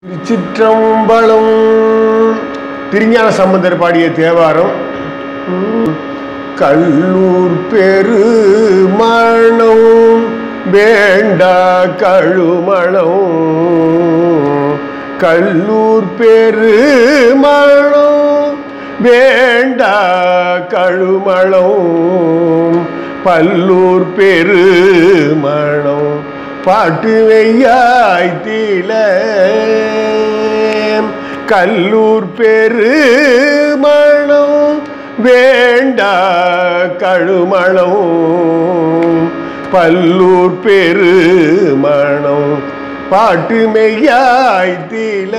திருச்சிற்றம்பலம். திருஞான சம்பந்தர் பாடிய தேவாரம். கல்லூர் பெருமணம் வேண்டா கழுமணம், கல்லூர் பெருமணம் வேண்டா கழுமணம், பல்லூர் பெருமணம் பாட்டு வெய்யாய்த்தில, கல்லூர் பெருமணம் வேண்டா கழுமணம், பல்லூர் பெருமணம் பாட்டு மெய்யாய்த்தில,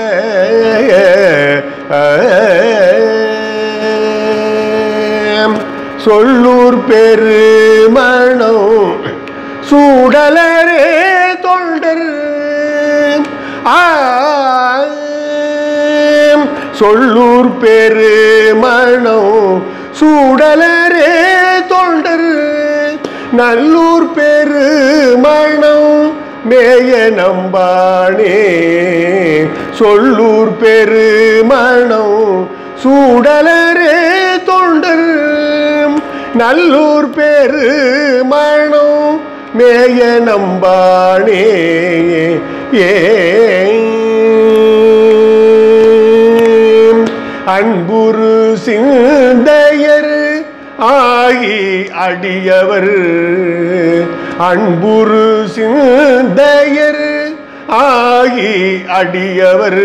சொல்லூர் பெருமணம் சூடலரே தொண்டர், சொல்லூர் பெருமணம் சூடலரே தொண்டர், நல்லூர் பெருமணம் மேய நம்பானே, சொல்லூர் பெருமணம் சூடலரே தொண்டர், நல்லூர் பெருமணம் மேய நம்பானே. அன்புரு சிந்தையர் ஆகி அடியவர், அன்புரு சிந்தையர் ஆகி அடியவர்,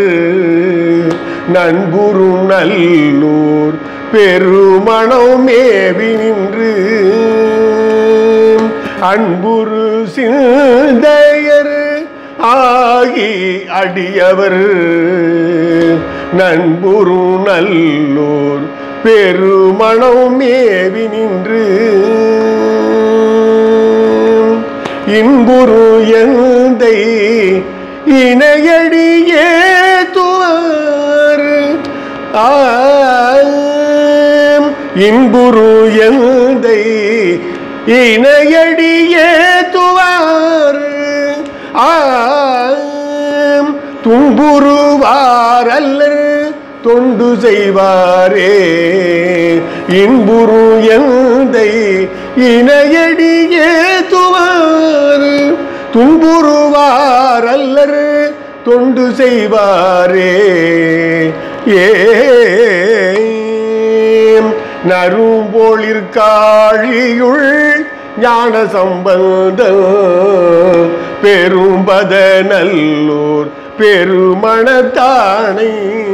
நண்புரு நல்லூர் பெருமணம் மேவி நின்று, அன்புரு சிந்தையர் ஆகி அடியவர், நண்புரு நல்லூர் பெருமணம் மேவி நின்று, இன்புரு எந்தை இணையடியே துவார், இன்புரு எந்தை இணையடியே துவார், துன்புருவார் அல்லர் தொண்டு செய்வாரே, இன்புரு எந்தை இணையடியே துவார், துன்புருவார் அல்லர் தொண்டு செய்வாரே. நறும்பொழிற்காழியுள் ஞான சம்பந்தம் பெரும்பத நல்லூர் பெருமணத்தானை,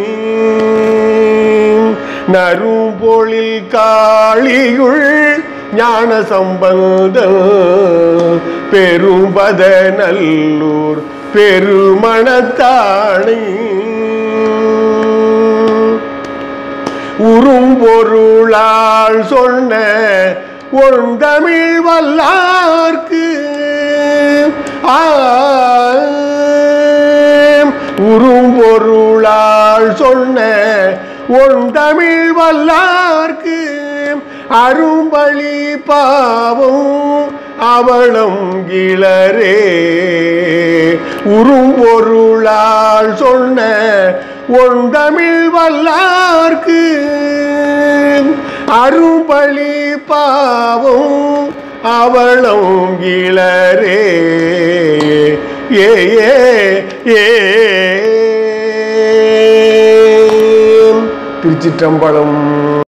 நறும்பொழில் காளியுள் ஞான சம்பந்தம் பெரும்பத நல்லூர் பெருமணத்தானை, உறும்பொருளால் சொன்ன ஒருந்தமிழ் வல்லார்க்கு, உறும்பொருளால் சொன்ன ஒருந்தமிழ் வல்லார்க்கு, அரும்பலி பாவம் அவளம் கிளரே, உறும்பொருளால் சொன்ன ஒருந்தமிழ் வல்லார்க்கு, அரும்பலி பாவம் அவளம் கிளரே. திருச்சிற்றம்பலம்.